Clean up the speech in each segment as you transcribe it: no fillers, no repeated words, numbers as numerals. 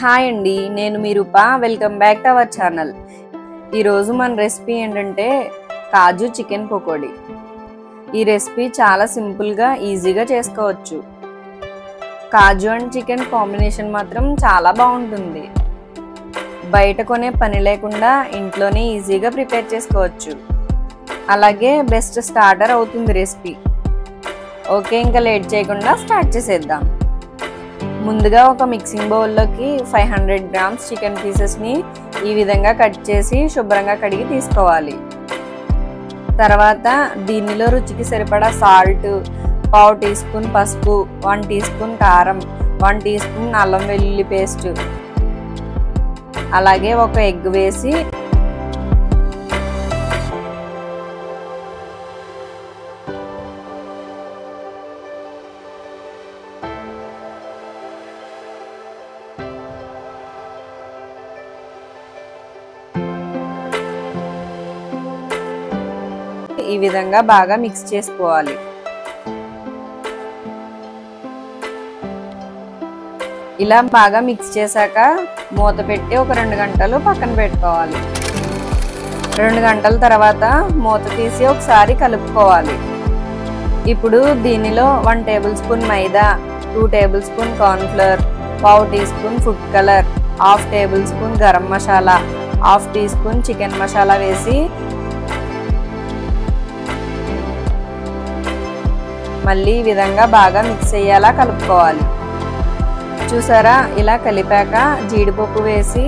Hi అండి, నేను మీ Roopa. Welcome back to our channel. ఈరోజు మన రెసిపీ ఏంటంటే కాజు చికెన్ పకోడీ. ఈ రెసిపీ చాలా సింపుల్గా ఈజీగా చేసుకోవచ్చు. కాజు అండ్ చికెన్ కాంబినేషన్ మాత్రం చాలా బాగుంటుంది. బయట కొనే పని లేకుండా ఇంట్లోనే ఈజీగా ప్రిపేర్ చేసుకోవచ్చు. అలాగే బెస్ట్ స్టార్టర్ అవుతుంది రెసిపీ. ఓకే, ఇంకా లేట్ చేయకుండా స్టార్ట్ చేసేద్దాం. ముందుగా ఒక మిక్సింగ్ బౌల్లోకి 500 గ్రామ్స్ చికెన్ పీసెస్ని ఈ విధంగా కట్ చేసి శుభ్రంగా కడిగి తీసుకోవాలి. తర్వాత దీనిలో రుచికి సరిపడా సాల్ట్, పావు టీ స్పూన్ పసుపు, 1 టీ స్పూన్ కారం, 1 టీ స్పూన్ అల్లం వెల్లుల్లి పేస్ట్, అలాగే ఒక ఎగ్ వేసి ఈ విధంగా బాగా మిక్స్ చేసుకోవాలి. ఇలా బాగా మిక్స్ చేశాక మూత పెట్టి ఒక 2 గంటలు పక్కన పెట్టుకోవాలి. 2 గంటల తర్వాత మూత తీసి ఒకసారి కలుపుకోవాలి. ఇప్పుడు దీనిలో 1 tablespoon maida, 2 tablespoon cornflour, పావు teaspoon food colour, 1/2 tablespoon garam masala, 1/2 teaspoon chicken masala వేసి మళ్ళీ ఈ విధంగా బాగా మిక్స్ అయ్యేలా కలుపుకోవాలి. చూసారా, ఇలా కలిపాక జీడిపప్పు వేసి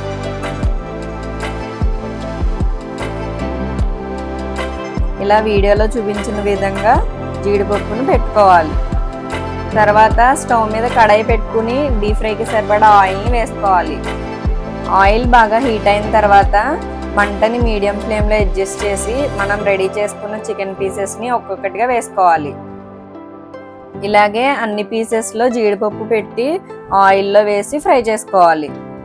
ఇలా వీడియోలో చూపించిన విధంగా జీడిపప్పును పెట్టుకోవాలి. తర్వాత స్టవ్ మీద కడాయి పెట్టుకుని డీప్ ఫ్రైకి సరిపడా ఆయిల్ని వేసుకోవాలి. ఆయిల్ బాగా హీట్ అయిన తర్వాత మంటని మీడియం ఫ్లేమ్లో అడ్జస్ట్ చేసి మనం రెడీ చేసుకున్న చికెన్ పీసెస్ని ఒక్కొక్కటిగా వేసుకోవాలి. ఇలాగే అన్ని పీసెస్లో జీడిపప్పు పెట్టి ఆయిల్లో వేసి ఫ్రై చేసుకోవాలి.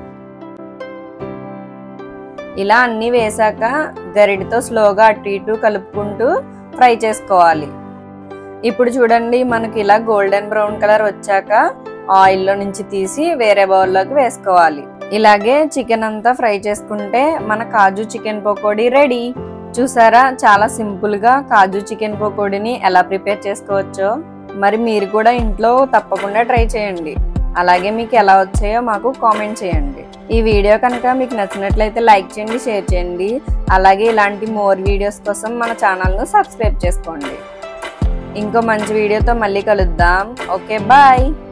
ఇలా అన్నీ వేసాక గరిటతో స్లోగా అటు ఇటు కలుపుకుంటూ ఫ్రై చేసుకోవాలి. ఇప్పుడు చూడండి, మనకి ఇలా గోల్డెన్ బ్రౌన్ కలర్ వచ్చాక ఆయిల్లో నుంచి తీసి వేరే బౌల్లోకి వేసుకోవాలి. ఇలాగే చికెన్ అంతా ఫ్రై చేసుకుంటే మన కాజు చికెన్ పకోడీ రెడీ. చూసారా, చాలా సింపుల్గా కాజు చికెన్ పకోడీని ఎలా ప్రిపేర్ చేసుకోవచ్చో. మరి మీరు కూడా ఇంట్లో తప్పకుండా ట్రై చేయండి. అలాగే మీకు ఎలా వచ్చాయో మాకు కామెంట్ చేయండి. ఈ వీడియో కనుక మీకు నచ్చినట్లయితే లైక్ చేయండి, షేర్ చేయండి. అలాగే ఇలాంటి మోర్ వీడియోస్ కోసం మన ఛానల్ను సబ్స్క్రైబ్ చేసుకోండి. ఇంకో మంచి వీడియోతో మళ్ళీ కలుద్దాం. Okay, bye.